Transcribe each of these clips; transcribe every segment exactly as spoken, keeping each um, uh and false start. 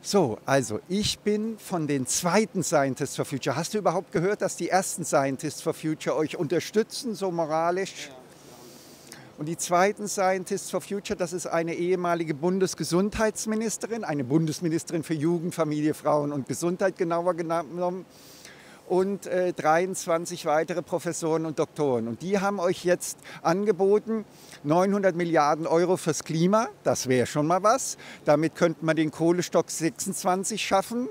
So, also ich bin von den zweiten Scientists for Future. Hast du überhaupt gehört, dass die ersten Scientists for Future euch unterstützen, so moralisch? Und die zweiten Scientists for Future, das ist eine ehemalige Bundesgesundheitsministerin, eine Bundesministerin für Jugend, Familie, Frauen und Gesundheit genauer genommen, und äh, dreiundzwanzig weitere Professoren und Doktoren. Und die haben euch jetzt angeboten, neunhundert Milliarden Euro fürs Klima, das wäre schon mal was. Damit könnte man den Kohlestock sechsundzwanzig schaffen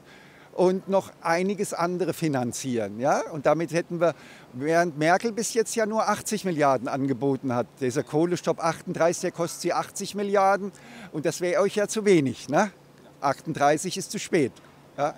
und noch einiges andere finanzieren. Ja? Und damit hätten wir, während Merkel bis jetzt ja nur achtzig Milliarden angeboten hat, dieser Kohlestopp achtunddreißig, der kostet sie achtzig Milliarden und das wäre euch ja zu wenig. Ne? achtunddreißig ist zu spät. Ja?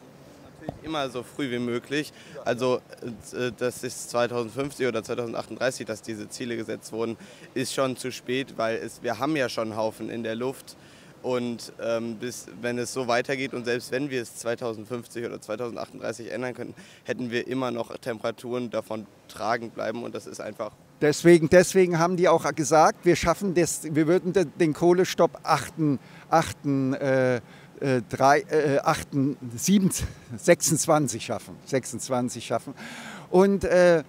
Immer so früh wie möglich. Also das ist zweitausendfünfzig oder zweitausendachtunddreißig, dass diese Ziele gesetzt wurden, ist schon zu spät, weil es, wir haben ja schon einen Haufen in der Luft. Und ähm, bis, wenn es so weitergeht und selbst wenn wir es zweitausendfünfzig oder zweitausendachtunddreißig ändern könnten, hätten wir immer noch Temperaturen davon tragend bleiben und das ist einfach... Deswegen, deswegen haben die auch gesagt, wir schaffen das, wir würden den Kohlestopp achten, achten, äh, Drei, äh, acht, sieben, sechsundzwanzig schaffen. sechsundzwanzig schaffen. Und äh,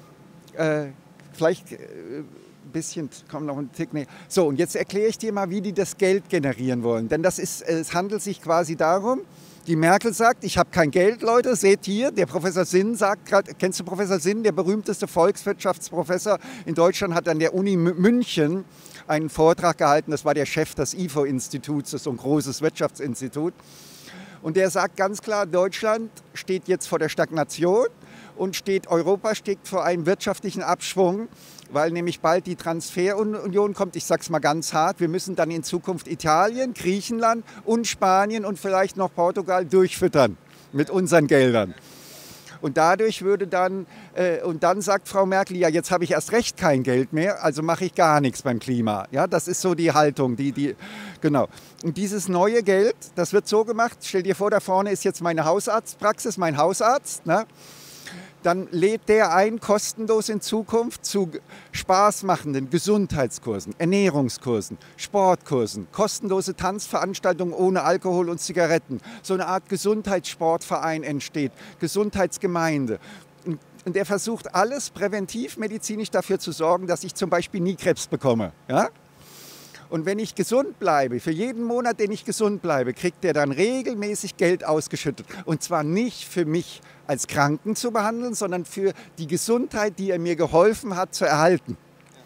äh, vielleicht ein äh, bisschen, komm noch ein Tick näher. So, und jetzt erkläre ich dir mal, wie die das Geld generieren wollen. Denn das ist, es handelt sich quasi darum, die Merkel sagt, ich habe kein Geld, Leute, seht hier, der Professor Sinn sagt gerade, kennst du Professor Sinn, der berühmteste Volkswirtschaftsprofessor in Deutschland, hat an der Uni München einen Vortrag gehalten, das war der Chef des I F O-Instituts, das ist so ein großes Wirtschaftsinstitut. Und der sagt ganz klar, Deutschland steht jetzt vor der Stagnation und steht, Europa steht vor einem wirtschaftlichen Abschwung, weil nämlich bald die Transferunion kommt. Ich sage es mal ganz hart, wir müssen dann in Zukunft Italien, Griechenland und Spanien und vielleicht noch Portugal durchfüttern mit unseren Geldern. Und dadurch würde dann, äh, und dann sagt Frau Merkel, ja, jetzt habe ich erst recht kein Geld mehr, also mache ich gar nichts beim Klima. Ja, das ist so die Haltung, die, die, genau. Und dieses neue Geld, das wird so gemacht, stell dir vor, da vorne ist jetzt meine Hausarztpraxis, mein Hausarzt, ne? Dann lädt der ein, kostenlos in Zukunft zu spaßmachenden Gesundheitskursen, Ernährungskursen, Sportkursen, kostenlose Tanzveranstaltungen ohne Alkohol und Zigaretten. So eine Art Gesundheitssportverein entsteht, Gesundheitsgemeinde. Und er versucht alles präventiv medizinisch dafür zu sorgen, dass ich zum Beispiel nie Krebs bekomme. Ja? Und wenn ich gesund bleibe, für jeden Monat, den ich gesund bleibe, kriegt er dann regelmäßig Geld ausgeschüttet. Und zwar nicht für mich als Kranken zu behandeln, sondern für die Gesundheit, die er mir geholfen hat zu erhalten.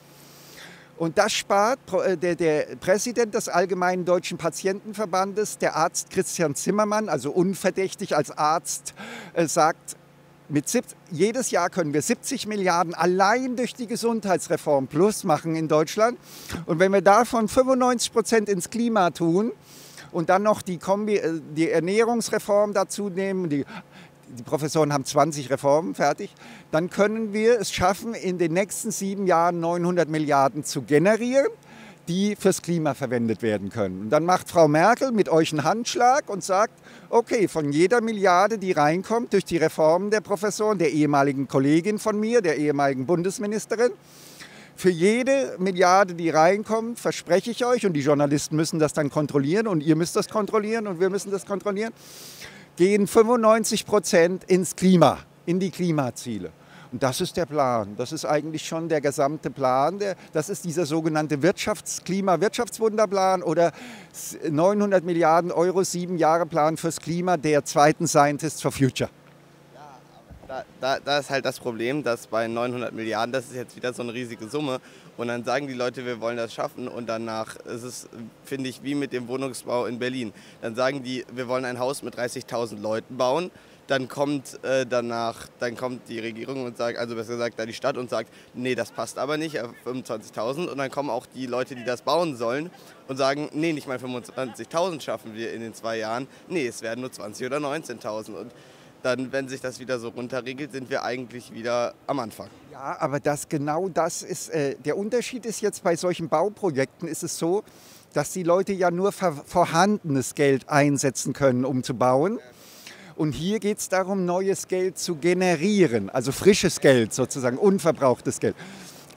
Und das spart der, der Präsident des Allgemeinen Deutschen Patientenverbandes, der Arzt Christian Zimmermann, also unverdächtig als Arzt, äh, sagt, mit siebzig, jedes Jahr können wir siebzig Milliarden allein durch die Gesundheitsreform plus machen in Deutschland. Und wenn wir davon fünfundneunzig Prozent ins Klima tun und dann noch die, Kombi, die Ernährungsreform dazu nehmen, die, die Professoren haben zwanzig Reformen fertig, dann können wir es schaffen, in den nächsten sieben Jahren neunhundert Milliarden zu generieren, die fürs Klima verwendet werden können. Und dann macht Frau Merkel mit euch einen Handschlag und sagt, okay, von jeder Milliarde, die reinkommt durch die Reformen der Professoren, der ehemaligen Kollegin von mir, der ehemaligen Bundesministerin, für jede Milliarde, die reinkommt, verspreche ich euch, und die Journalisten müssen das dann kontrollieren und ihr müsst das kontrollieren und wir müssen das kontrollieren, gehen fünfundneunzig Prozent ins Klima, in die Klimaziele. Und das ist der Plan. Das ist eigentlich schon der gesamte Plan. Das ist dieser sogenannte Wirtschafts-, Klima-Wirtschaftswunderplan oder neunhundert Milliarden Euro, sieben Jahre Plan fürs Klima der zweiten Scientists for Future. Ja, aber da, da, da ist halt das Problem, dass bei neunhundert Milliarden, das ist jetzt wieder so eine riesige Summe. Und dann sagen die Leute, wir wollen das schaffen. Und danach ist es, finde ich, wie mit dem Wohnungsbau in Berlin. Dann sagen die, wir wollen ein Haus mit dreißigtausend Leuten bauen. Dann kommt äh, danach, dann kommt die Regierung und sagt, also besser gesagt, da die Stadt und sagt, nee, das passt aber nicht, fünfundzwanzigtausend. Und dann kommen auch die Leute, die das bauen sollen und sagen, nee, nicht mal fünfundzwanzigtausend schaffen wir in den zwei Jahren. Nee, es werden nur zwanzig oder neunzehntausend. Und dann, wenn sich das wieder so runterregelt, sind wir eigentlich wieder am Anfang. Ja, aber das genau das ist, äh, der Unterschied ist jetzt bei solchen Bauprojekten ist es so, dass die Leute ja nur vorhandenes Geld einsetzen können, um zu bauen. Und hier geht es darum, neues Geld zu generieren, also frisches Geld sozusagen, unverbrauchtes Geld.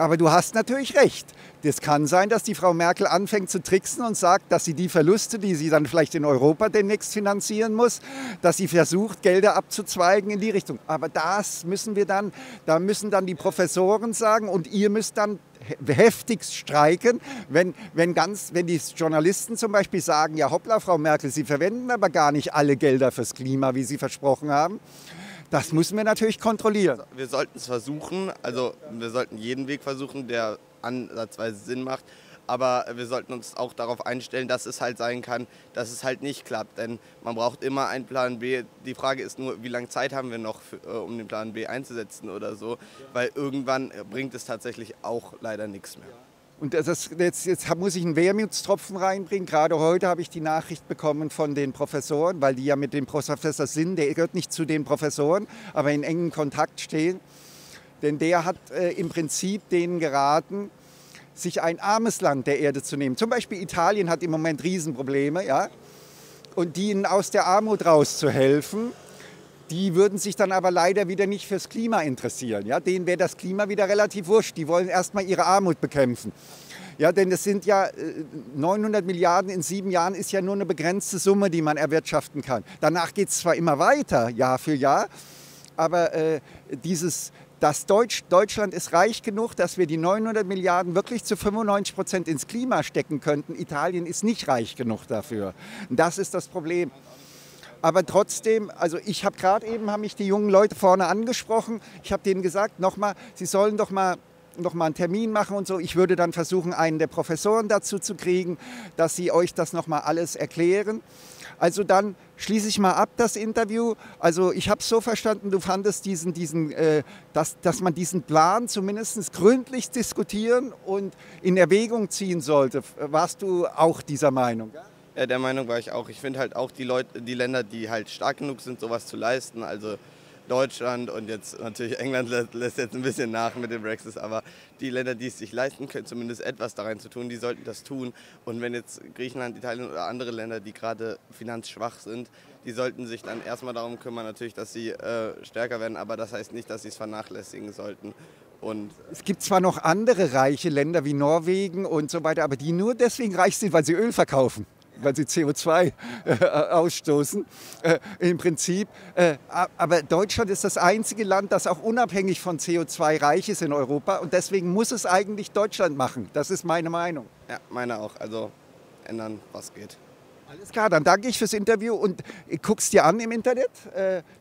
Aber du hast natürlich recht. Das kann sein, dass die Frau Merkel anfängt zu tricksen und sagt, dass sie die Verluste, die sie dann vielleicht in Europa demnächst finanzieren muss, dass sie versucht, Gelder abzuzweigen in die Richtung. Aber das müssen wir dann, da müssen dann die Professoren sagen und ihr müsst dann heftigst streiken, wenn, wenn, ganz, wenn die Journalisten zum Beispiel sagen, ja hoppla, Frau Merkel, Sie verwenden aber gar nicht alle Gelder fürs Klima, wie Sie versprochen haben. Das müssen wir natürlich kontrollieren. Wir sollten es versuchen, also wir sollten jeden Weg versuchen, der ansatzweise Sinn macht. Aber wir sollten uns auch darauf einstellen, dass es halt sein kann, dass es halt nicht klappt. Denn man braucht immer einen Plan B. Die Frage ist nur, wie lange Zeit haben wir noch, für, um den Plan B einzusetzen oder so. Weil irgendwann bringt es tatsächlich auch leider nichts mehr. Und das, jetzt, jetzt muss ich einen Wermutstropfen reinbringen. Gerade heute habe ich die Nachricht bekommen von den Professoren, weil die ja mit dem Professor Sinn, der gehört nicht zu den Professoren, aber in engem Kontakt stehen. Denn der hat äh, im Prinzip denen geraten, sich ein armes Land der Erde zu nehmen. Zum Beispiel Italien hat im Moment Riesenprobleme, ja? Und ihnen aus der Armut rauszuhelfen. Die würden sich dann aber leider wieder nicht fürs Klima interessieren. Ja? Denen wäre das Klima wieder relativ wurscht. Die wollen erstmal ihre Armut bekämpfen. Ja, denn es sind ja neunhundert Milliarden in sieben Jahren ist ja nur eine begrenzte Summe, die man erwirtschaften kann. Danach geht es zwar immer weiter, Jahr für Jahr, aber äh, dieses, das Deutsch, Deutschland ist reich genug, dass wir die neunhundert Milliarden wirklich zu fünfundneunzig Prozent ins Klima stecken könnten. Italien ist nicht reich genug dafür. Und das ist das Problem. Aber trotzdem, also ich habe gerade eben, haben mich die jungen Leute vorne angesprochen. Ich habe denen gesagt, nochmal, sie sollen doch mal, noch mal einen Termin machen und so. Ich würde dann versuchen, einen der Professoren dazu zu kriegen, dass sie euch das nochmal alles erklären. Also dann schließe ich mal ab das Interview. Also ich habe es so verstanden, du fandest diesen, diesen, äh, dass, dass man diesen Plan zumindest gründlich diskutieren und in Erwägung ziehen sollte. Warst du auch dieser Meinung? Ja, der Meinung war ich auch. Ich finde halt auch die Leute, die Länder, die halt stark genug sind, sowas zu leisten, also Deutschland und jetzt natürlich England lässt jetzt ein bisschen nach mit dem Brexit, aber die Länder, die es sich leisten können, zumindest etwas da rein zu tun, die sollten das tun. Und wenn jetzt Griechenland, Italien oder andere Länder, die gerade finanzschwach sind, die sollten sich dann erstmal darum kümmern, natürlich, dass sie äh, stärker werden, aber das heißt nicht, dass sie es vernachlässigen sollten. Und es gibt zwar noch andere reiche Länder wie Norwegen und so weiter, aber die nur deswegen reich sind, weil sie Öl verkaufen, weil sie C O zwei äh, ausstoßen, äh, im Prinzip. Äh, aber Deutschland ist das einzige Land, das auch unabhängig von C O zwei reich ist in Europa. Und deswegen muss es eigentlich Deutschland machen. Das ist meine Meinung. Ja, meine auch. Also ändern, was geht. Alles klar, dann danke ich fürs Interview und guck's dir an im Internet. Äh,